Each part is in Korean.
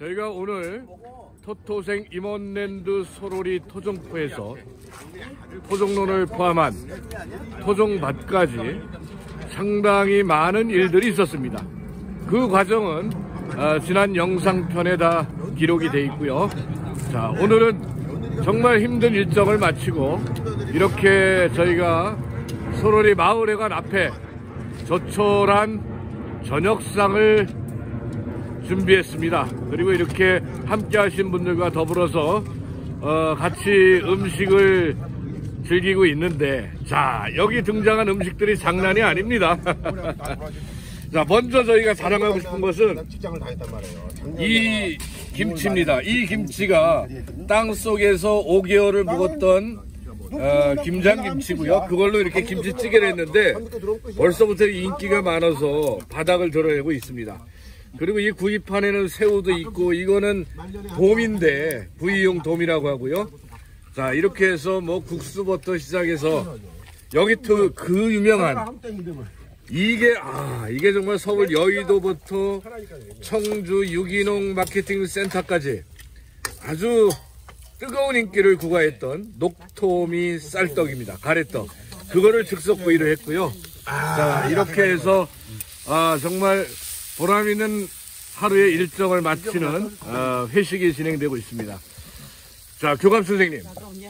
저희가 오늘 토토생 임원랜드 소로리 토종포에서 토종론을 포함한 토종밭까지 상당히 많은 일들이 있었습니다. 그 과정은 지난 영상편에 다 기록이 되어 있고요. 자, 오늘은 정말 힘든 일정을 마치고 이렇게 저희가 소로리 마을회관 앞에 조촐한 저녁상을 준비했습니다. 그리고 이렇게 함께 하신 분들과 더불어서 같이 음식을 즐기고 있는데, 자, 여기 등장한 음식들이 장난이 아닙니다. 자, 먼저 저희가 자랑하고 싶은 것은 이 김치입니다. 이 김치가 땅 속에서 5개월을 묵었던 김장김치고요. 그걸로 이렇게 김치찌개를 했는데 벌써부터 인기가 많아서 바닥을 드러내고 있습니다. 그리고 이 구이판에는 새우도 있고, 이거는 돔인데 부위용 돔이라고 하고요. 자, 이렇게 해서 뭐 국수부터 시작해서 여기 또 그 유명한 이게 정말 서울 여의도부터 청주 유기농 마케팅 센터까지 아주 뜨거운 인기를 구가했던 녹토미 쌀떡입니다. 가래떡. 그거를 즉석 구이를 했고요. 자, 이렇게 해서 정말 보람있는 하루의 일정을 마치는 회식이 진행되고 있습니다. 자, 교감 선생님.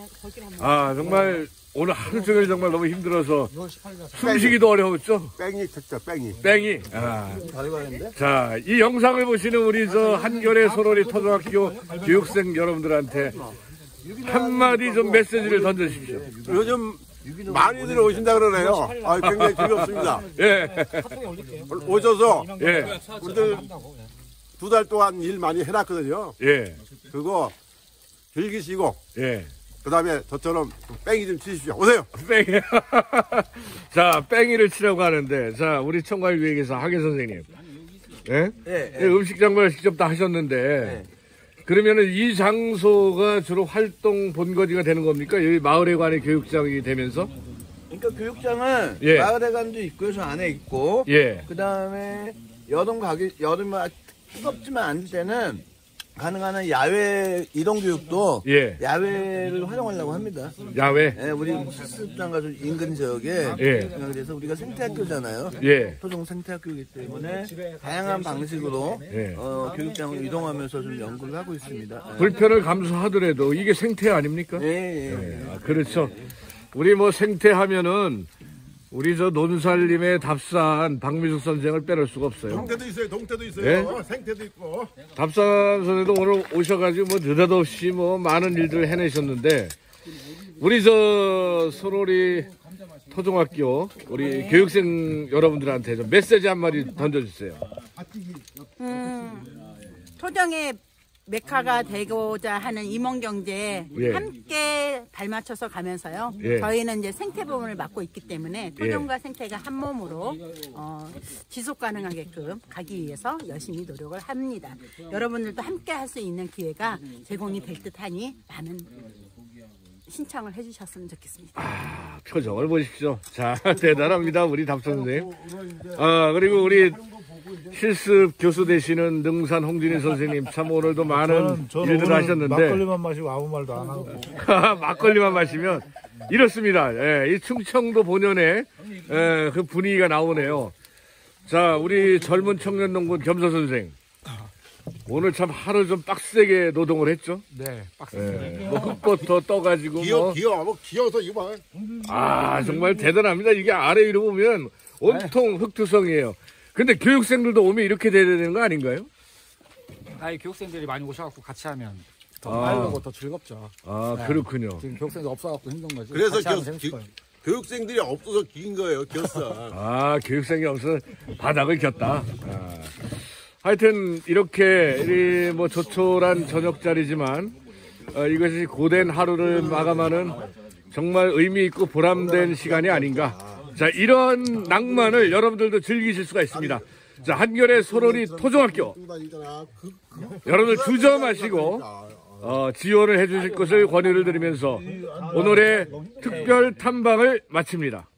정말 오늘 하루 종일 정말 너무 힘들어서 숨쉬기도 어려웠죠? 뺑이 쳤죠, 뺑이. 뺑이. 자, 이 영상을 보시는 우리 한겨레 소로리 토종학교 교육생 여러분들한테 한마디 좀 메시지를 던져주십시오. 요즘 많이들 오신다 그러네요. 굉장히 즐겁습니다. 예. 오셔서 예. 우리들 2달 동안 일 많이 해놨거든요. 예. 그거 즐기시고, 예. 그 다음에 저처럼 뺑이 좀 치십시오. 오세요. 뺑이. 자, 뺑이를 치라고 하는데, 자, 우리 청과일교육에서 하계 선생님. 예? 예, 예. 음식 장관을 직접 다 하셨는데, 그러면은 이 장소가 주로 활동 본거지가 되는 겁니까? 여기 마을회관의 교육장이 되면서? 그러니까 교육장은 예. 마을회관도 있고요, 저 안에 있고. 예. 그 다음에 여름에 뜨겁지만 않을 때는 가능한 한 야외 이동교육도 예. 야외를 활용하려고 합니다. 야외? 예, 우리 실습장과 좀 인근 지역에. 예. 그래서 우리가 생태학교잖아요. 예. 토종 생태학교이기 때문에 다양한 방식으로 예. 교육장을 이동하면서 좀 연구를 하고 있습니다. 예. 불편을 감수하더라도 이게 생태 아닙니까? 예. 예. 그렇죠. 우리 뭐 생태 하면은 우리 논살님의 답산 박미숙 선생을 빼놓을 수가 없어요. 동태도 있어요, 동태도 있어요. 예? 생태도 있고. 답산 선생도 오늘 오셔가지고 뭐 느닷없이 뭐 많은 일들을 해내셨는데, 우리 소로리 토종학교 우리 교육생 여러분들한테 좀 메시지 한마디 던져주세요. 토종의 메카가 되고자 하는 임원경제에 예. 함께 발맞춰서 가면서요. 예. 저희는 이제 생태 부분을 맡고 있기 때문에 토종과 생태가 한 몸으로 지속 가능하게끔 가기 위해서 열심히 노력을 합니다. 여러분들도 함께 할 수 있는 기회가 제공이 될 듯하니 많은 신청을 해주셨으면 좋겠습니다. 표정을 보십시오. 자, 대단합니다, 우리 답선 선생님. 그리고 우리 실습 교수 되시는 능산 홍진희 선생님, 참 오늘도 많은 일들을 하셨는데 막걸리만 마시고 아무 말도 안 하고 막걸리만 마시면 이렇습니다. 이 충청도 본연의 그 분위기가 나오네요. 자, 우리 젊은 청년 농군 겸서 선생, 오늘 참 하루 좀 빡세게 노동을 했죠? 네, 빡세게. 뭐 흙부터 떠가지고 기어서 이거 봐. 정말 대단합니다. 이게 아래 위로 보면 온통 흙투성이에요. 근데 교육생들도 오면 이렇게 돼야 되는 거 아닌가요? 교육생들이 많이 오셔갖고 같이 하면 더 빠르고 더 즐겁죠. 네. 그렇군요. 지금 교육생도 없어갖고 힘든 거지. 그래서 같이 하면 재밌을 거예요. 교육생들이 없어서 긴 거예요, 기었어. 교육생이 없어서 바닥을 겼다. 하여튼 이렇게 뭐 조촐한 저녁 자리지만 이것이 고된 하루를 마감하는 정말 의미 있고 보람된 시간이 아닌가. 자, 이런 낭만을 여러분들도 즐기실 수가 있습니다. 자, 한겨레 소로리 토종학교 여러분들 주저 마시고 지원을 해주실 것을 권유를 드리면서 오늘의 특별 탐방을 마칩니다.